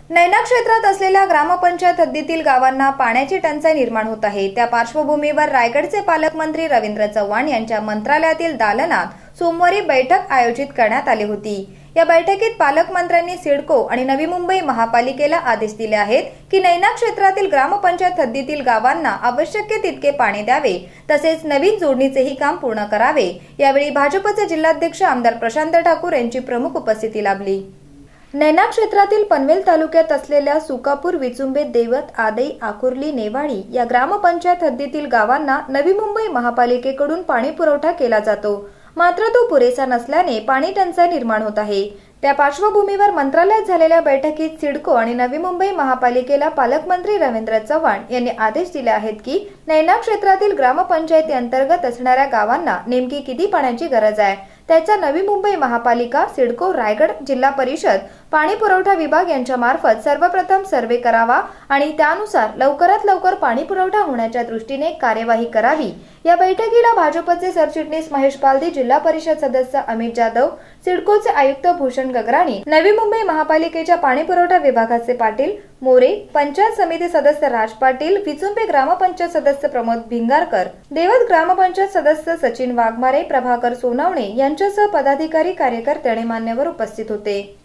नैना क्षेत्रात असलेल्या ग्रामपंचायत हद्दीतील गावांना पाण्याची टंचाई निर्माण होत आहे। त्या पार्श्वभूमीवर रायगडचे पालकमंत्री रवींद्र चव्हाण यांच्या मंत्रालयातील दालनात सोमवारी बैठक आयोजित करण्यात आली होती। या बैठकीत पालकमंत्र्यांनी सिडको आणि नवी मुंबई महापालिकेला आदेश दिले आहेत की नैना क्षेत्रातील ग्रामपंचायत हद्दीतील गावांना आवश्यक तितके पाणी द्यावे, तसेच नवीन जोडणीचेही काम पूर्ण करावे। यावेळी भाजपचे जिल्हाध्यक्ष आमदार प्रशांत ठाकूर यांची प्रमुख उपस्थिती लाभली। नैना क्षेत्रातील पनवेल तालुक्यात असलेल्या सुकापूर, विचुंबे, देवत, आदई, आकुर्ली, नेवाडी या ग्रामपंचायत हद्दीतील गावांना नवी मुंबई महापालिकेकडून पाणी पुरवठा केला जातो, मात्र तो पुरेसा नसल्याने पाणी टंचाई निर्माण होत आहे। त्या पार्श्वभूमीवर मंत्रालयात झालेल्या बैठकीत सिडको आणि नवी मुंबई महापालिकेला पालकमंत्री रवींद्र चव्हाण यांनी आदेश दिले आहेत की नैना क्षेत्रातील ग्रामपंचायती अंतर्गत असणाऱ्या गावांना नेमकी किती पाण्याची गरज आहे, त्याचा नवी मुंबई महापालिका, सिडको, रायगड जिल्हा परिषद, पाणी पुरवठा विभाग यांच्या मार्फत सर्वप्रथम सर्वे करावा आणि त्यानुसार लवकरात लवकर पाणी पुरवठा होण्याच्या दृष्टीने कार्यवाही करावी। या बैठकीला भाजपचे सरचिटणीस महेश पालदी, जिल्हा परिषद सदस्य अमित जाधव, सिडकोचे आयुक्त भूषण गगराणी, नवी मुंबई महापालिकेच्या पाणी पुरवठा विभागाचे पाटील मोरे, पंचायत समिती सदस्य राज पाटील, विचुंबे ग्रामपंचायत सदस्य प्रमोद भिंगारकर, देवत ग्रामपंचायत सदस्य सचिन वाघमारे, प्रभाकर सोनावणे यांच्यासह पदाधिकारी, कार्यकर्ते आणि मान्यवर उपस्थित होते।